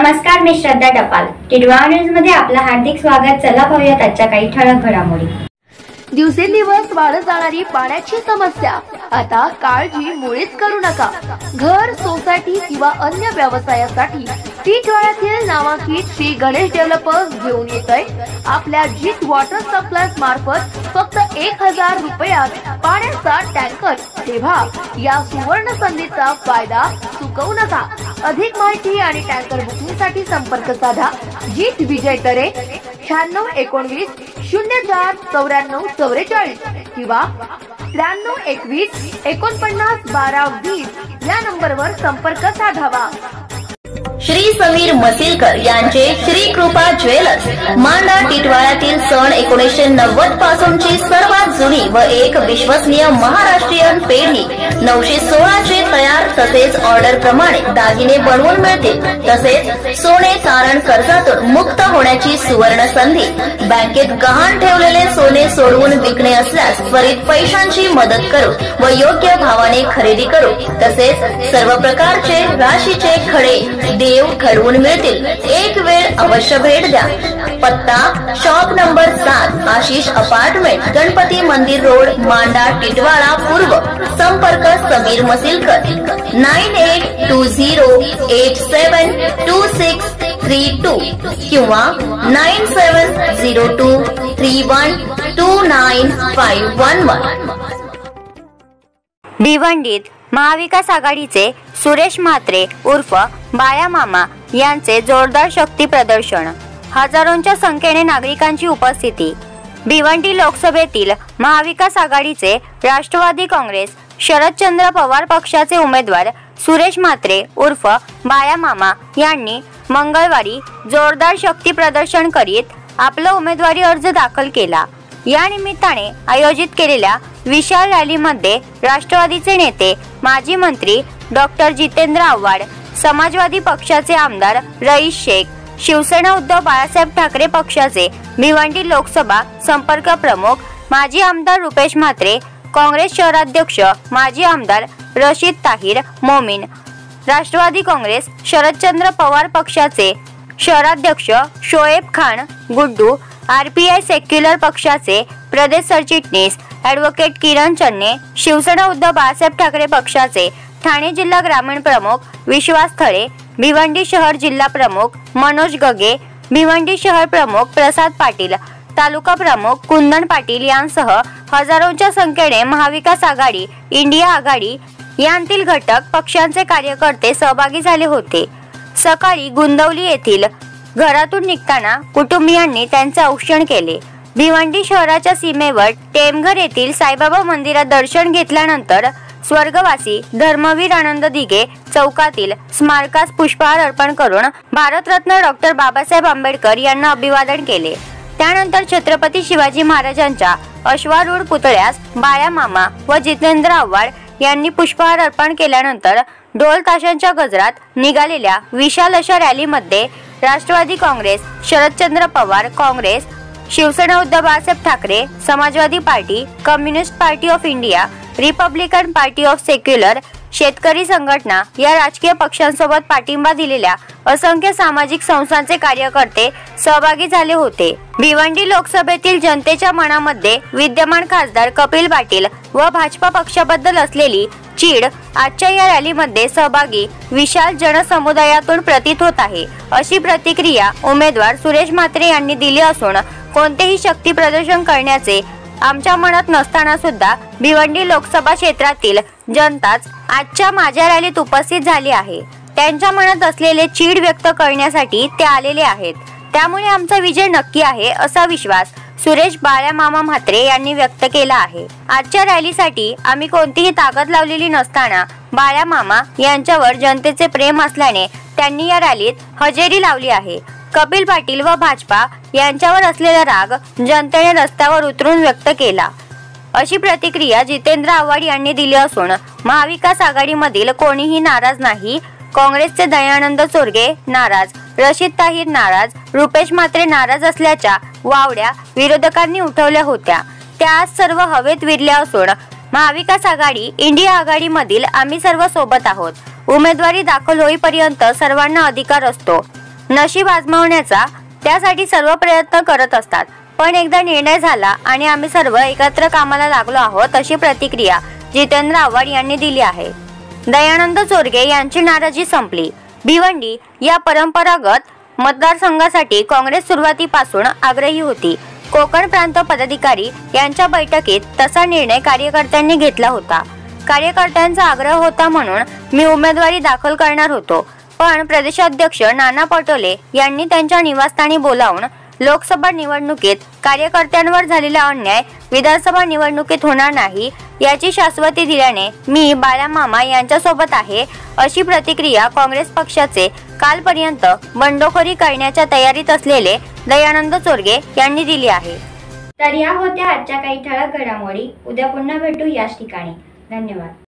नमस्कार, मी श्रद्धा टपाल. टिडवाळा न्यूज मध्ये आपलं हार्दिक स्वागत. चला पाहूयात आजच्या काही ठळक घडामोडी. दिवसेंदिवस वाढत जाणारी पाण्याची समस्या. आता काळजी मुळीच करू नका. घर, सोसायटी किंवा अन्य व्यवसायासाठी टिटवाळ्यातील नामांकित श्री गणेश डेव्हलपर्स घेऊन येतय आपल्या जीत वॉटर सप्लाय मार्फत फक्त 1000 रुपयात पाण्याचा टँकर. तेव्हा या सुवर्ण संधीचा फायदा चुकवू नका. अधिक माहिती आणि टँकर बुकिंग साठी संपर्क साधा. जीत विजय तरे 9619 04 94 44 किंवा 9321 49 12 20 या नंबरवर संपर्क साधावा. श्री समीर मसिलकर यांचे श्री कृपा ज्वेलर्स, मांडा, टिटवाळ्यातील सन 1990 पासूनची सर्वात जुनी व एक विश्वसनीय महाराष्ट्रीयन पेढी 916 चे तयार तसेच ऑर्डर प्रमाणे दागिने बनवून मिळतील. तसेच सोने तारण कर्जातून मुक्त होण्याची सुवर्ण संधी. बँकेत गहाण ठेवलेले सोने सोडवून विकणे असल्यास त्वरित पैशांची मदत करू व योग्य भावाने खरेदी करू. तसेच सर्व प्रकारचे राशीचे खडे देव घडवून मिळतील. एक वेळ अवश्य भेट द्या. पत्ता shop number 7, Ashish apartment, Ganpati मंदिर रोड, मांडा, टिटवाळा पूर्व. संपर्क समीर मसिलकर 9820872632 किंवा 9702312951. भिवंडीत महाविकास आघाडीचे सुरेश म्हात्रे उर्फ बाळ्या मामा यांचे जोरदार शक्ती प्रदर्शन. हजारोंच्या संख्येने नागरिकांची उपस्थिती. भिवंडी लोकसभेतील महाविकास आघाडीचे राष्ट्रवादी काँग्रेस शरदचंद्र पवार पक्षाचे उमेदवार सुरेश म्हात्रे उर्फ बाळ्या मामा यांनी मंगळवारी जोरदार शक्ती प्रदर्शन करीत आपला उमेदवारी अर्ज दाखल केला. या निमित्ताने आयोजित केलेल्या विशाल रॅलीमध्ये राष्ट्रवादीचे नेते माजी मंत्री डॉक्टर जितेंद्र आव्हाड, समाजवादी पक्षाचे आमदार रईस शेख, शिवसेना उद्धव बाळासाहेब ठाकरे पक्षाचे भिवंडी लोकसभा संपर्क प्रमुख माजी आमदार रुपेश म्हात्रे, काँग्रेस शहराध्यक्ष माजी आमदार रशीद ताहिर मोमीन, राष्ट्रवादी काँग्रेस शरदचंद्र पवार पक्षाचे शहराध्यक्ष शोएब खान गुड्डू, आरपीआय सेक्युलर पक्षाचे प्रदेश सरचिटणीस ॲडव्होकेट किरण चन्ने, शिवसेना उद्धव बाळासाहेब ठाकरे पक्षाचे ठाणे जिल्हा ग्रामीण प्रमुख विश्वास थळे, भिवंडी शहर जिल्हा प्रमुख मनोज गगे, भिवंडी शहर प्रमुख प्रसाद पाटील, तालुका प्रमुख कुंदन पाटील यांसह हजारोंच्या संख्येने महाविकास आघाडी, इंडिया आघाडी यांतील घटक पक्षांचे कार्यकर्ते सहभागी झाले होते. सकाळी गुंदवली येथील घरातून निघताना कुटुंबियांनी त्यांचे औक्षण केले. भिवंडी शहराच्या सीमेवर टेमघर येथील साईबाबा मंदिरात दर्शन घेतल्यानंतर स्वर्गवासी धर्मवीर आनंद दिघे चौकातील स्मारकास पुष्पहार अर्पण करून भारतरत्न डॉक्टर बाबासाहेब आंबेडकर यांना अभिवादन केले. त्यानंतर छत्रपती शिवाजी महाराजांच्या अश्वारूढ पुतळ्यास बाळ्या मामा व जितेंद्र आव्हाड यांनी पुष्पहार अर्पण केल्यानंतर ढोल ताशांच्या गजरात निघालेल्या विशाल अशा रॅलीमध्ये Rashtrawadi Congress Sharadchandra Pawar Congress, Shiv Sena Uddhav Balasaheb Thackeray, Samajwadi party, communist party of India, republican party of secular, Shetkari Sanghatana या राजकीय पक्षांसोबत पाठिंबा दिलेल्या असंख्य सामाजिक संस्थांचे कार्यकर्ते सहभागी झाले होते. भिवंडी लोकसभेतील जनतेच्या मनामध्ये विद्यमान खासदार कपिल पाटील व भाजपा पक्षाबद्दल असलेली चीड आजच्या या रॅलीमध्ये सहभागी विशाल जनसमुदायातून प्रतीत होत आहे, अशी प्रतिक्रिया उमेदवार सुरेश म्हात्रे यांनी दिली असून कोणतेही शक्ती प्रदर्शन करण्याचे आमच्या मनात नसताना सुद्धा भिवंडी लोकसभा क्षेत्रातील जनताच आजच्या माझ्या रॅलीत उपस्थित झाली आहे. त्यांच्या मनात असलेले चीड व्यक्त करण्यासाठी ते आलेले आहेत. त्यामुळे आमचा विजय नक्की आहे असा विश्वास सुरेश बाळ्या मामा म्हात्रे यांनी व्यक्त केला आहे. आजच्या रॅलीसाठी आम्ही कोणतीही ताकद लावलेली नसताना बाळ्या मामा यांच्यावर जनतेचे प्रेम असल्याने त्यांनी या रॅलीत हजेरी लावली आहे. कपिल पाटील व भाजपा यांच्यावर असलेला राग जनतेने रस्त्यावर उतरून व्यक्त केला, अशी प्रतिक्रिया जितेंद्र आव्हाड यांनी दिली असून महाविकास आघाडीमधील कोणीही नाराज नाही. काँग्रेसचे दयानंद चोरगे नाराज, रशीद ताहिर नाराज, रुपेश म्हात्रे नाराज असल्याच्या वावड्या विरोधकांनी उठवल्या होत्या. त्या आज सर्व हवेत विरल्या असून महाविकास आघाडी, इंडिया आघाडीमधील आम्ही सर्व सोबत आहोत. उमेदवारी दाखल होईपर्यंत सर्वांना अधिकार असतो. नशीब आजमावण्याचा त्यासाठी सर्व प्रयत्न करत असतात, पण एकदा निर्णय झाला आणि आम्ही सर्व एकत्र कामाला लागलो आहोत, अशी प्रतिक्रिया जितेंद्र आव्हाड यांनी दिली आहे. दयानंद चोरगे यांची नाराजी संपली. भिवंडी या परंपरागत मतदारसंघासाठी काँग्रेस सुरुवातीपासून आग्रही होती. कोकण प्रांत पदाधिकारी यांच्या बैठकीत तसा निर्णय कार्यकर्त्यांनी घेतला होता. कार्यकर्त्यांचा आग्रह होता म्हणून मी उमेदवारी दाखल करणार होतो, पण प्रदेशाध्यक्ष नाना पटोले यांनी त्यांच्या निवासस्थानी बोलावून लोकसभा निवडणुकीत कार्यकर्त्यांवर झालेला अन्याय विधानसभा निवडणुकीत होणार नाही याची शाश्वती दिल्याने मी बाळामामा यांच्यासोबत आहे, अशी प्रतिक्रिया काँग्रेस पक्षाचे कालपर्यंत बंडखोरी करण्याच्या तयारीत असलेले दयानंद चोरगे यांनी दिली आहे. तर या होत्या आजच्या काही ठळक घडामोडी. उद्या पुन्हा भेटू याच ठिकाणी. धन्यवाद.